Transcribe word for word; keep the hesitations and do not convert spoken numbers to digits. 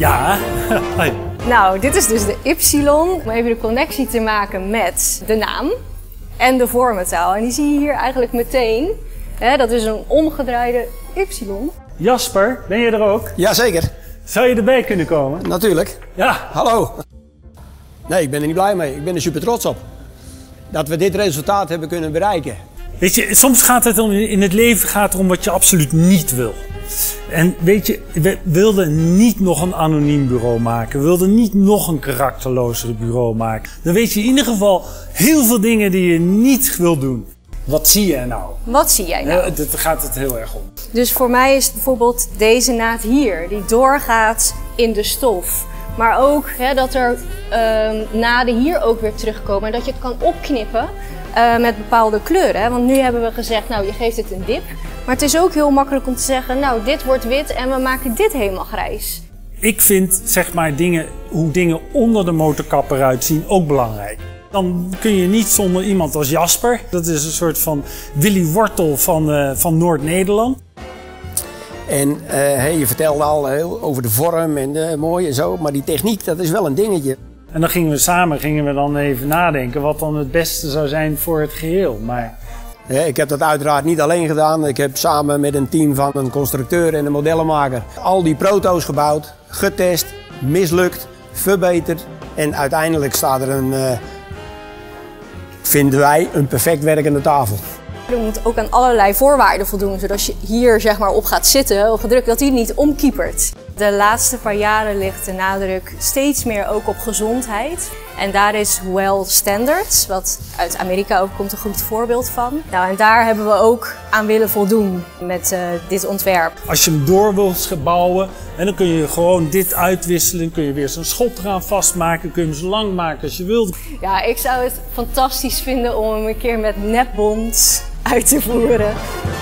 Ja. Hoi. Nou, dit is dus de Ypsilon. Om even de connectie te maken met de naam en de vormentaal. En die zie je hier eigenlijk meteen. Hè, dat is een omgedraaide Ypsilon. Jasper, ben je er ook? Jazeker. Zou je erbij kunnen komen? Natuurlijk. Ja. Hallo. Nee, ik ben er niet blij mee. Ik ben er super trots op. Dat we dit resultaat hebben kunnen bereiken. Weet je, soms gaat het om, in het leven gaat het om wat je absoluut niet wil. En weet je, we wilden niet nog een anoniem bureau maken. We wilden niet nog een karakterlozer bureau maken. Dan weet je in ieder geval heel veel dingen die je niet wil doen. Wat zie je nou? Wat zie jij nou? Daar gaat het heel erg om. Dus voor mij is het bijvoorbeeld deze naad hier, die doorgaat in de stof. Maar ook hè, dat er uh, naden hier ook weer terugkomen en dat je het kan opknippen uh, met bepaalde kleuren. Hè? Want nu hebben we gezegd, nou je geeft het een dip. Maar het is ook heel makkelijk om te zeggen, nou dit wordt wit en we maken dit helemaal grijs. Ik vind zeg maar dingen, hoe dingen onder de motorkap eruit zien ook belangrijk. Dan kun je niet zonder iemand als Jasper. Dat is een soort van Willy Wortel van, uh, van Noord-Nederland. En uh, hey, je vertelde al heel over de vorm en uh, mooi en zo, maar die techniek, dat is wel een dingetje. En dan gingen we samen gingen we dan even nadenken wat dan het beste zou zijn voor het geheel. Maar... Ja, ik heb dat uiteraard niet alleen gedaan. Ik heb samen met een team van een constructeur en een modellenmaker al die proto's gebouwd, getest, mislukt, verbeterd. En uiteindelijk staat er een, uh, vinden wij, een perfect werkende tafel. Je moet ook aan allerlei voorwaarden voldoen, zodat als je hier zeg maar, op gaat zitten of gedrukt, dat die niet omkiepert. De laatste paar jaren ligt de nadruk steeds meer ook op gezondheid. En daar is Well Standards, wat uit Amerika ook komt, een goed voorbeeld van. Nou, en daar hebben we ook aan willen voldoen met uh, dit ontwerp. Als je hem door wilt bouwen, en dan kun je gewoon dit uitwisselen, kun je weer zo'n schot eraan vastmaken, kun je hem zo lang maken als je wilt. Ja, ik zou het fantastisch vinden om hem een keer met nepbond uit te voeren.